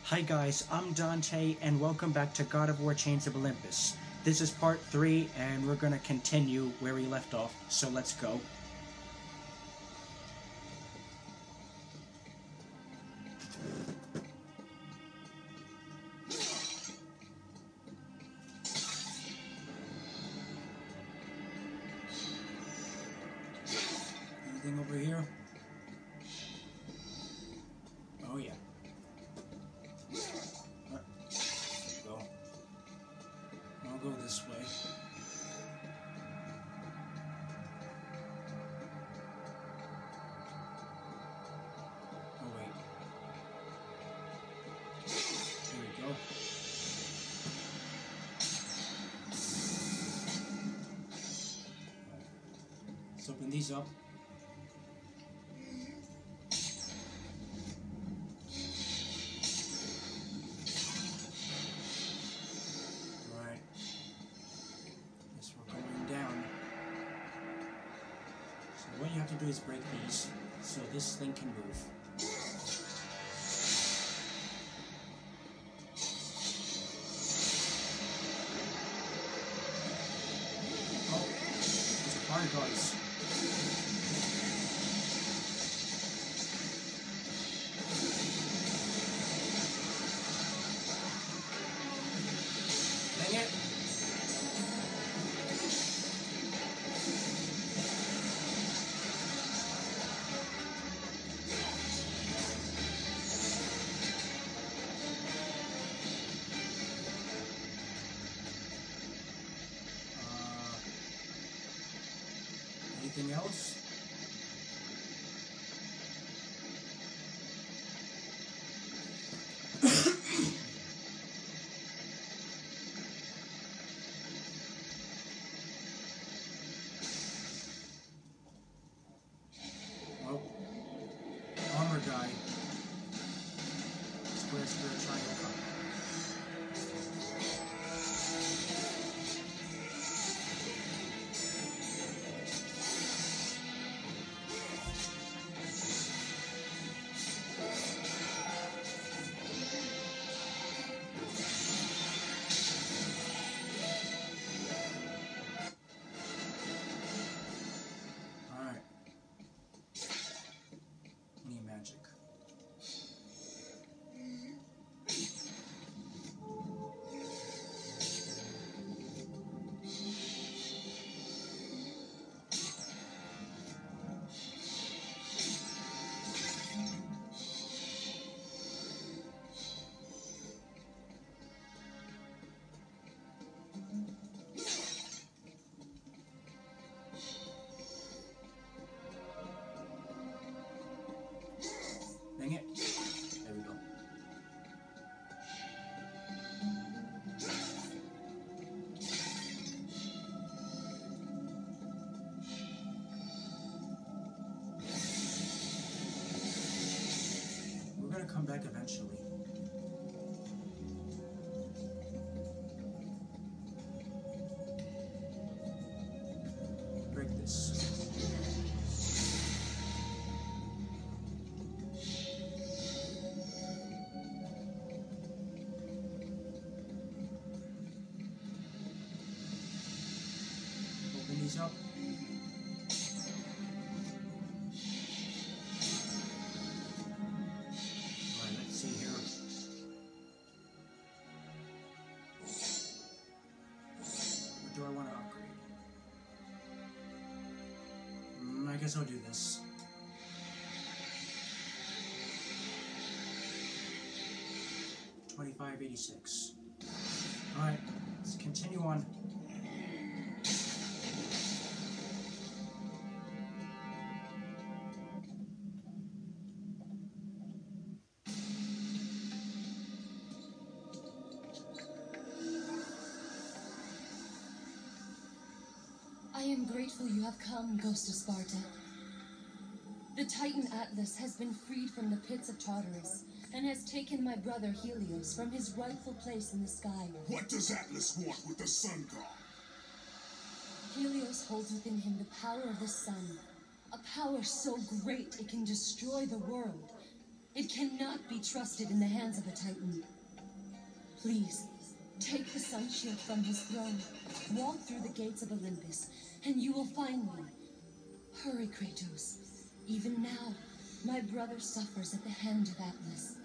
Hi guys, I'm Dante, and welcome back to God of War Chains of Olympus. This is part 3, and we're gonna continue where we left off, so let's go. Anything over here? Oh yeah. Go. I'll go this way. Oh wait. There we go. Let's open these up. What you have to do is break these so this thing can move. Oh, there's fire guards. Dang it! Anything else? Well, armor guy. Square, square, triangle, cup. Magic. Dang it. There we go. We're gonna come back eventually. Break this. Open these up. Alright, let's see here. What do I want to upgrade? I guess I'll do this. $25.86. Alright, let's continue on. I am grateful you have come, Ghost of Sparta. The Titan Atlas has been freed from the pits of Tartarus, and has taken my brother Helios from his rightful place in the sky. What does Atlas want with the sun god? Helios holds within him the power of the sun, a power so great it can destroy the world. It cannot be trusted in the hands of a Titan. Please, take the sun shield from his throne, walk through the gates of Olympus, and you will find me. Hurry, Kratos. Even now, my brother suffers at the hand of Atlas.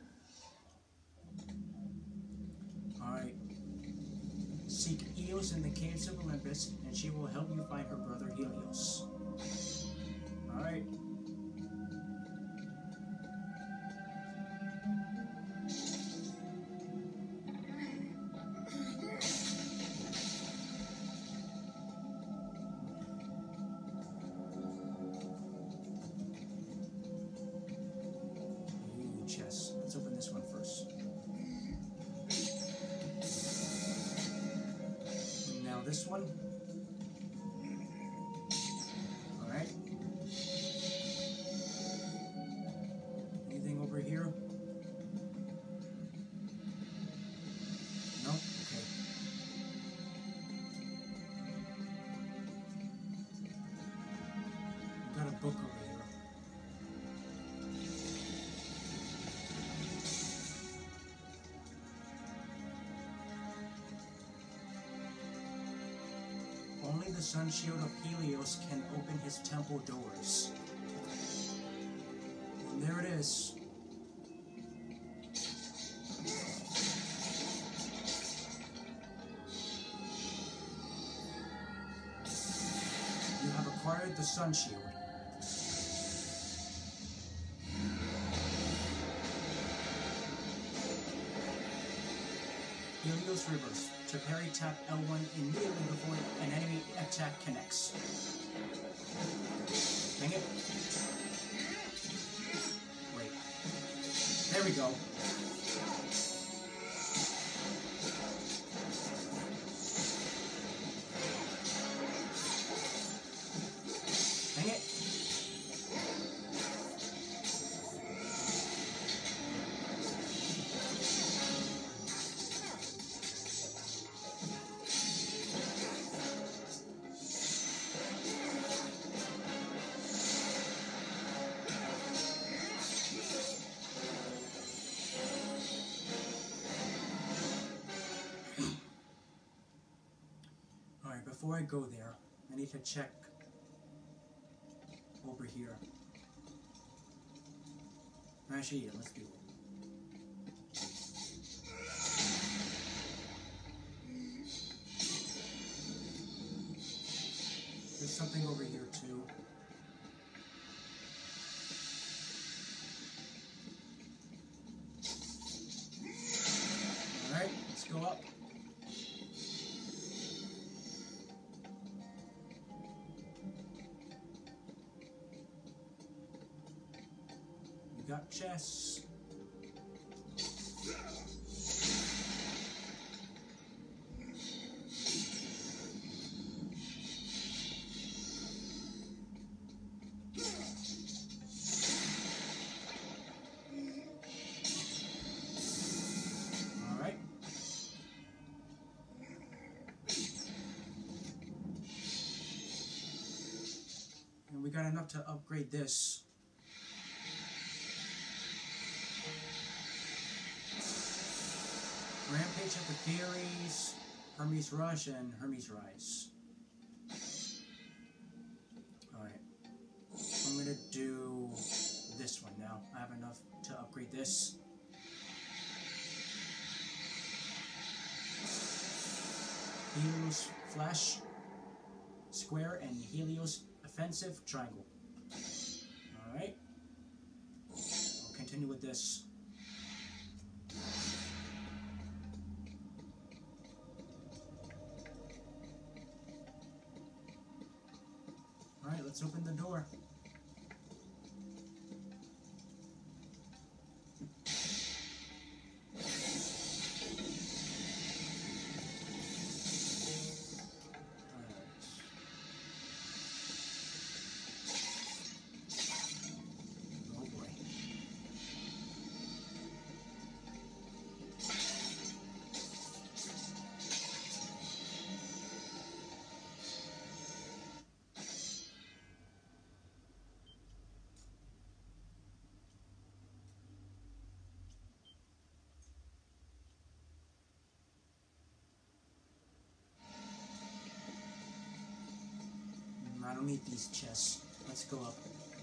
Alright. Seek Eos in the Caves of Olympus, and she will help you find her brother Helios. Alright. Chest. Let's open this one first. Now this one. Alright. Anything over here? No? Okay. We've got a book over here. Only the sun shield of Helios can open his temple doors. And there it is. You have acquired the sun shield. Helios reverse. To parry, tap L1 immediately before an enemy attack connects. Dang it. Wait. There we go. Dang it. Before I go there, I need to check over here. Actually, yeah, let's do it. There's something over here too. Alright, let's go up. Got chests. All right. And we got enough to upgrade this. Rampage of the Furies, Hermes Rush, and Hermes Rise. Alright. I'm gonna do this one now. I have enough to upgrade this. Helios Flash Square and Helios Offensive Triangle. Alright. I'll continue with this. Alright, let's open the door. meet these chests. Let's go up.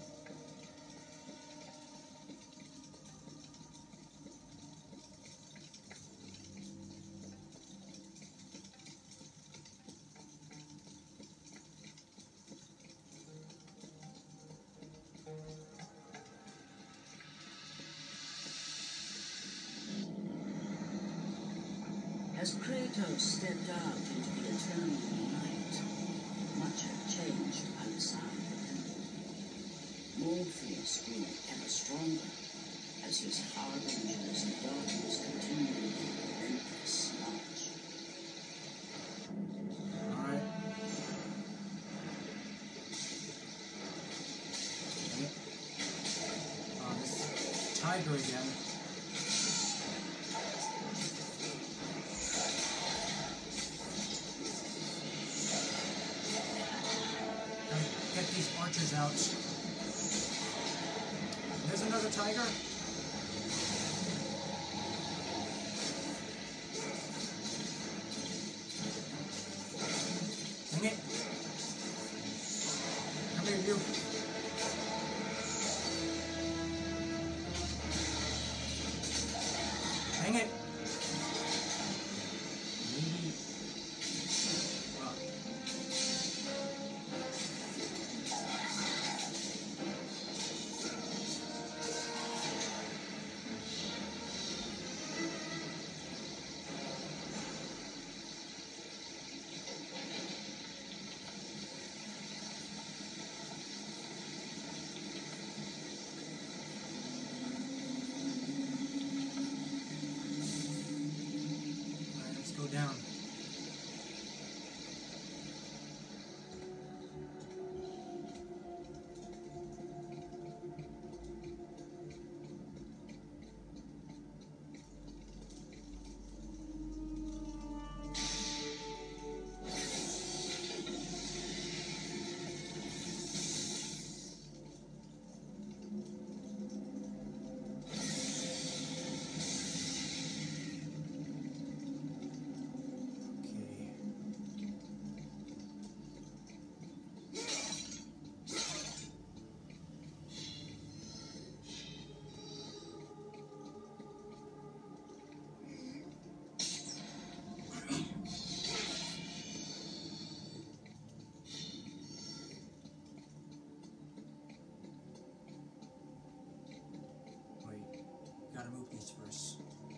As Kratos stepped out into the eternal night, much had changed by the side of him. Morpheus grew ever stronger as his harbingers of darkness continued their relentless march. Alright. This tiger again. Get these archers out. There's another tiger. Dang it. Come here, you. Dang it. Maybe. Down. Gotta move these first.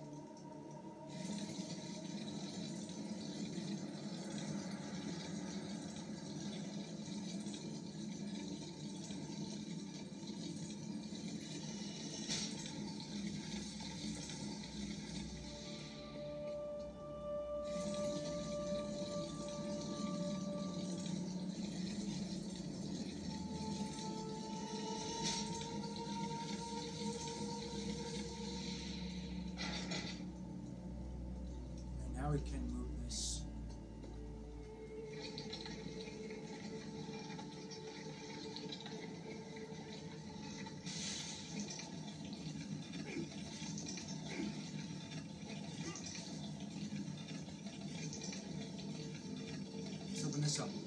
Now we can move this. Let's open this up.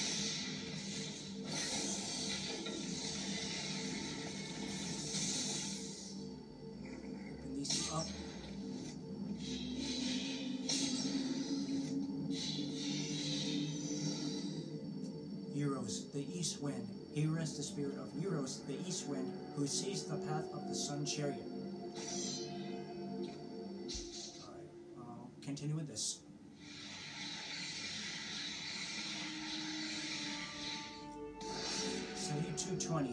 Open these up. Eros, the east wind. Here rests the spirit of Eros, the east wind, who sees the path of the sun chariot. Alright, I'll continue with this. $72.20.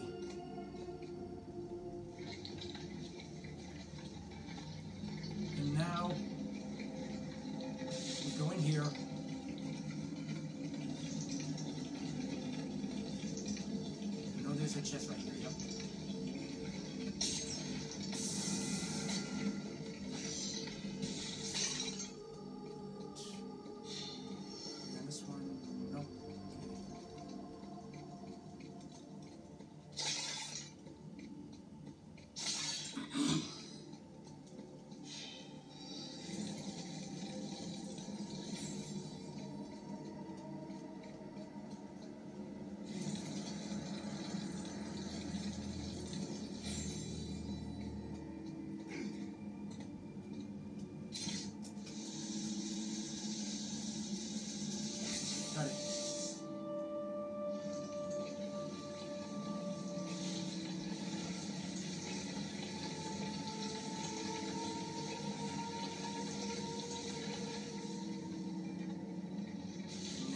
And now we go in here. There's a chest right here, yep. And this one, nope.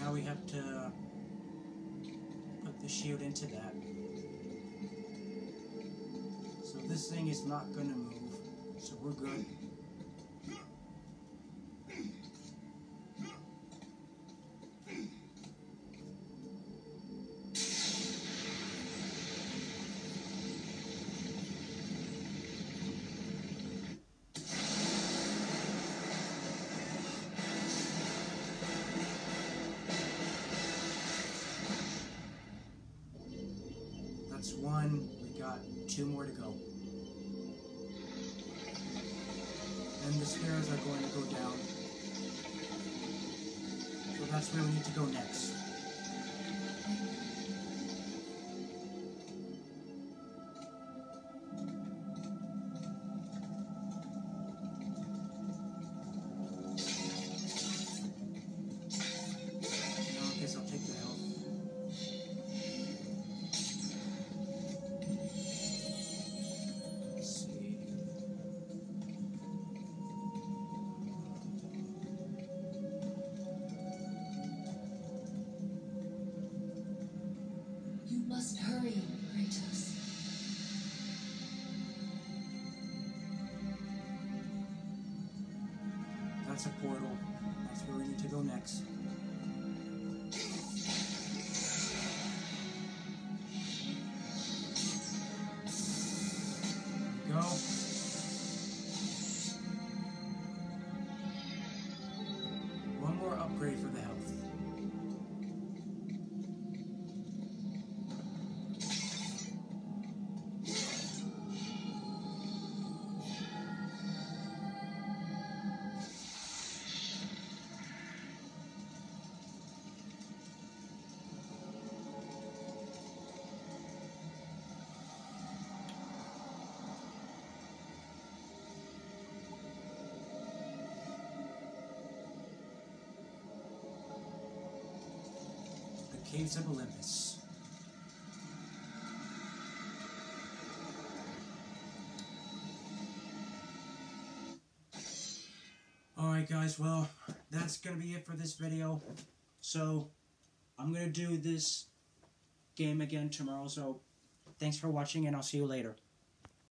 now we have to put the shield into that. So this thing is not gonna move, so we're good. That's one. We got 2 more to go. And the stairs are going to go down. So that's where we need to go next. Now I guess I'll take the health. Let's see. You must hurry, Kratos. That's a portal. That's where we need to go next. There we go. One more upgrade for the health. Caves of Olympus. Alright guys, well, that's gonna be it for this video. So, I'm gonna do this game again tomorrow, so thanks for watching and I'll see you later.